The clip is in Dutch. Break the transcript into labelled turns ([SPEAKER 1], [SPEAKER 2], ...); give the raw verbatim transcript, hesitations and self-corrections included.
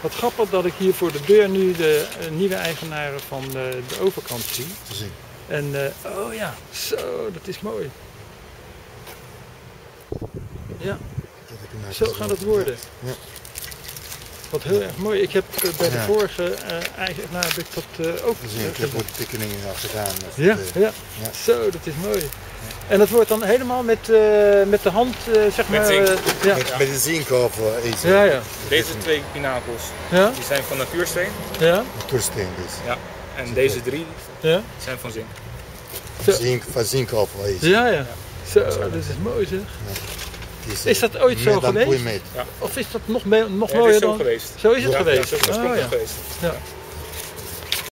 [SPEAKER 1] Wat grappig dat ik hier voor de deur nu de uh, nieuwe eigenaren van uh, de overkant zie.
[SPEAKER 2] Zien.
[SPEAKER 1] En uh, oh ja, zo, dat is mooi. Ja, zo gaat het worden.
[SPEAKER 2] Ja.
[SPEAKER 1] Wat heel erg mooi. Ik heb uh, bij de ja. vorige uh, eigenaar heb ik dat uh, ook
[SPEAKER 2] gezien. Ik heb ook tekeningen al gedaan.
[SPEAKER 1] Ja,
[SPEAKER 2] de,
[SPEAKER 1] ja, ja, zo, dat is mooi. Ja. En dat wordt dan helemaal met, uh, met de hand, uh, zeg maar.
[SPEAKER 2] Met,
[SPEAKER 1] uh, ja.
[SPEAKER 2] met, met de zinkover is
[SPEAKER 1] ja, ja.
[SPEAKER 3] Deze twee pinakels,
[SPEAKER 1] ja?
[SPEAKER 3] die zijn van natuursteen.
[SPEAKER 1] Ja.
[SPEAKER 2] Natuursteen dus.
[SPEAKER 3] Ja. En deze drie
[SPEAKER 1] ja?
[SPEAKER 3] zijn van zink.
[SPEAKER 2] Zink, van zinkover is.
[SPEAKER 1] Ja, ja, ja. Zo, dat is mooi zeg. Ja. Is, is dat ooit zo geweest?
[SPEAKER 2] Ja.
[SPEAKER 1] Of is dat nog, me nog
[SPEAKER 3] ja,
[SPEAKER 1] mooier
[SPEAKER 3] is zo
[SPEAKER 1] dan?
[SPEAKER 3] Geweest.
[SPEAKER 1] Zo is het
[SPEAKER 3] ja,
[SPEAKER 1] geweest?
[SPEAKER 3] Ja, zo is het
[SPEAKER 1] oh, ja.
[SPEAKER 3] geweest.
[SPEAKER 1] Ja.